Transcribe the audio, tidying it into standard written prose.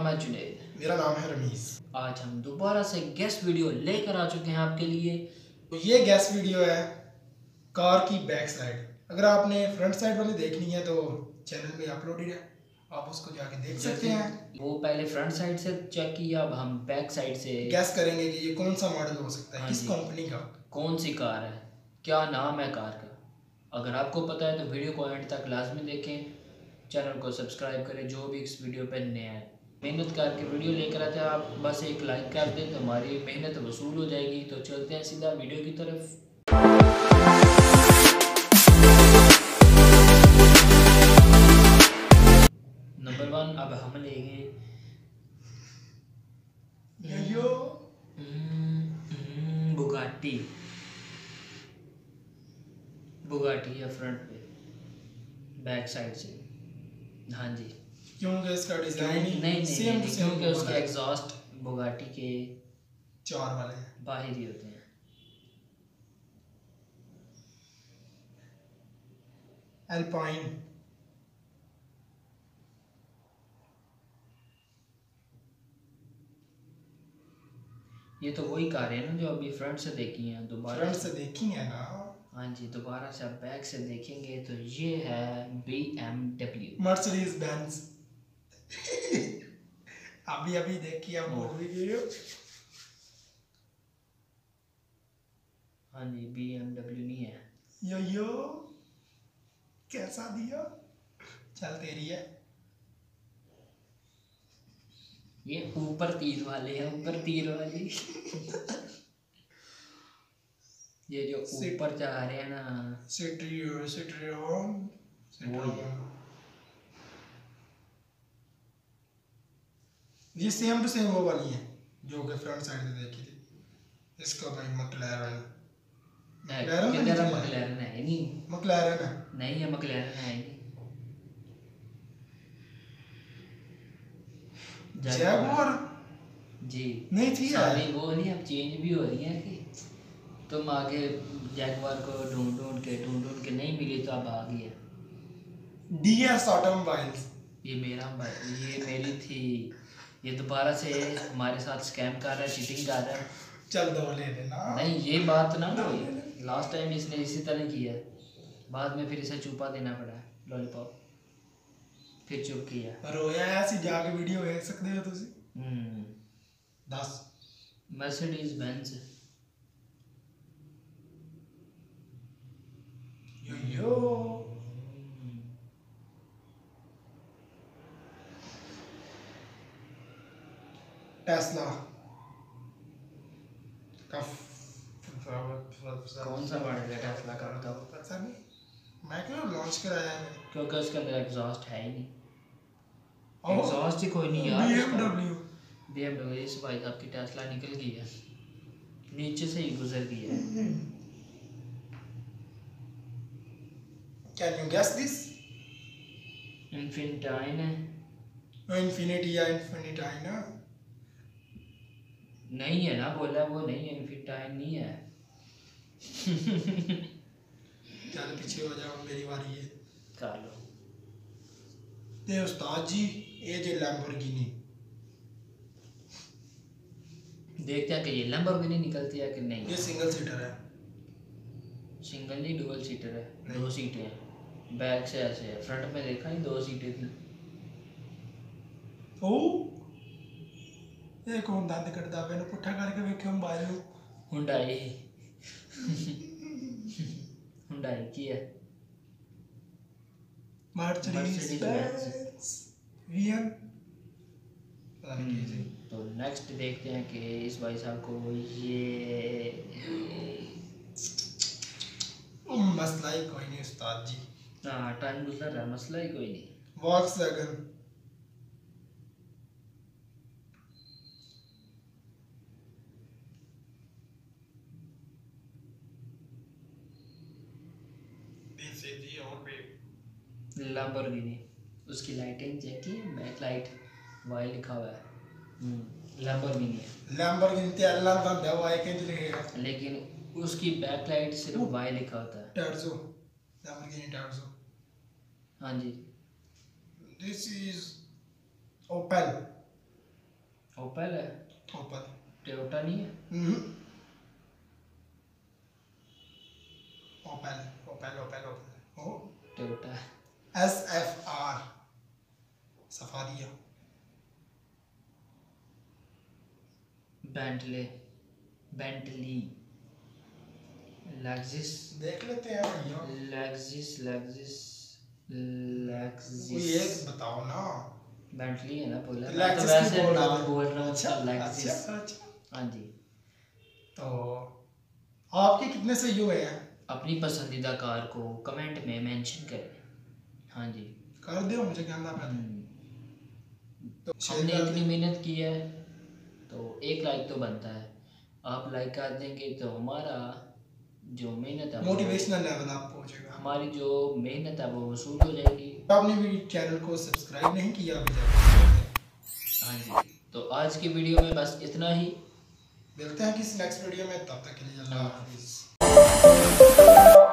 है जुनैद। मेरा नाम है रमीज। आज हम दोबारा से गेस्ट वीडियो लेकर आ चुके हैं आपके लिए। तो ये गेस्ट वीडियो है कार की बैक साइड। अगर आपने फ्रंट साइड वाली देखनी है तो चैनल में अपलोडेड है, आप उसको जाके देख सकते हैं। वो पहले फ्रंट साइड से चेक किया, अब हम बैक साइड से गैस करेंगे कि ये कौन सा मॉडल हो सकता है, हाँ किस जी, कंपनी का, कौन सी कार है, क्या नाम है कार का। अगर आपको पता है तो वीडियो को एंड तक लाजमी देखें, चैनल को सब्सक्राइब करें। जो भी इस वीडियो पर नए हैं, मेहनत करके वीडियो लेकर आते हैं, आप बस एक लाइक कर दें तो हमारी मेहनत वसूल हो जाएगी। तो चलते हैं सीधा वीडियो की तरफ। नंबर 1 अब हम लेंगे बुगाटी। बुगाटी है फ्रंट पे, बैक साइड से। हाँ जी, क्योंकि इसका डिजाइन ही नहीं सेम टू सेम, क्योंकि उसके एग्जॉस्ट बुगाटी के 4 वाले हैं, बाहर ही होते हैं। अल्पाइन। ये तो वही कार है ना जो अभी फ्रंट से देखी है, दोबारा फ्रंट से देखी है ना। हाँ जी, दोबारा से आप बैक से देखेंगे तो ये है BMW, मर्सिडीज बेंज। अभी अभी देखी आप बोल भी गए हो। हाँ जी, BMW नहीं है। यो कैसा दिया, चल तेरी है। ये ऊपर तीर वाले हैं, ऊपर तीर वाली। ये जो ऊपर जा रहे हैं ना, सिट्रियन ये सेम टू सेम वो वाली है जो कि फ्रंट साइड से देखी थी। इसका भाई मैक्लैरन मैक्लैरन है नहीं, मैक्लैरन है नहीं है, मैक्लैरन है नहीं। जैगुआर जी नहीं थी यार, वो नहीं, अब चेंज भी हो रही है कि तुम आगे जैगुआर को ढूंढ के नहीं मिली तो अब आ गई है DS ऑटोमोबाइल्स। ये मेरी थी। ये दोबारा से हमारे साथ स्कैम कर रहा है, चीटिंग कर रहा है। चल दो ले लेना। नहीं ये बात ना कोई, लास्ट टाइम इसने इसी तरह किया, बाद में फिर इसे छुपा देना पड़ा लॉलीपॉप, फिर चुप किया। रोया ऐसी जाके वीडियो देख सकते हो तुसी। 10 मर्सिडीज बेंज। यो टेस्ला का कौन सा मॉडल है टेस्ला का बताओ। पता नहीं, मैं क्यों लॉन्च कराया है क्योंकि उसके अंदर एग्जॉस्ट है ही नहीं, और एग्जॉस्ट ही कोई नहीं यार। BMW इस भाई साहब की टेस्ला निकल गई है, नीचे से ही गुजर गई है। Can you guess this? इन्फिनिटाइन है, इन्फिनिटी या इन्फिनिटाइन ना, नहीं है ना, बोला वो नहीं है, इन्फिनिटाइन नहीं है। चल पीछे हो जाओ, मेरी बारी है, कर लो। ते उस्ताद जी ये जो लैम्बोर्गिनी, देखते हैं कि ये लैम्बोर्गिनी निकलती है कि नहीं। ये सिंगल सीटर है, सिंगल नहीं डुअल सीटर है, 2 सीटें हैं। बैक से ऐसे है, फ्रंट में देखा नहीं 2 सीटें थी। ओ ये कौन दंद कटदा पे पुट्ठा करके वेखे मोबाइल नु। हुंडई हुंडई की है, मर्सिडीज बेंज वीएन। तो नेक्स्ट देखते हैं कि इस भाई साहब को ये मसला ही कोई नहीं उस्ताद जी। हाँ टाइम गुजर रहा है, मसला ही कोई नहीं। वॉक्सवैगन लैम्बोर्गिनी, उसकी लाइटिंग चेक की, बैक लाइट वाई लिखा हुआ है। लैम्बोर्गिनी है, लैम्बोर्गिनी ते अल्लाह दा दवा है के लिखेगा, लेकिन उसकी बैक लाइट सिर्फ वाई लिखा होता है। Terzo, Lamborghini Terzo. हाँ जी, दिस इज ओपेल ओपल है। ओपल। टोयोटा नहीं है। ओपल ओपल ओपल ओपल ओ टोयोटा है। SFR सफारिया। बेंटले, बेंटली, लेक्सिस, देख लेते हैं भैया। Lexus, Lexus, Lexus. कोई एक बताओ ना। बेंटली है ना बोला, मैं तो लेक्सिस वैसे की नाम बोल रहा हूँ अच्छा उसका, लेक्सिस। अच्छा अच्छा। हाँ जी। तो आपके कितने सही हुए हैं? अपनी पसंदीदा कार को कमेंट में मेंशन करें। हाँ जी, कर दो, मुझे कहना पहले। तो हमने इतनी मेहनत की है तो एक लाइक तो बनता है। आप लाइक कर देंगे तो हमारा जो मेहनत है, मोटिवेशनल लेवल आप पहुंचेगा। हमारी जो मेहनत है वो वसूल हो जाएगी। आपने भी चैनल को सब्सक्राइब नहीं किया अभी तक। हाँ जी, तो आज की वीडियो में बस इतना ही। मिलते हैं किसी नेक्स्ट वीडियो में, तब तक के लिए अल्लाह अल्लाह हाफिज़। हाफिज़।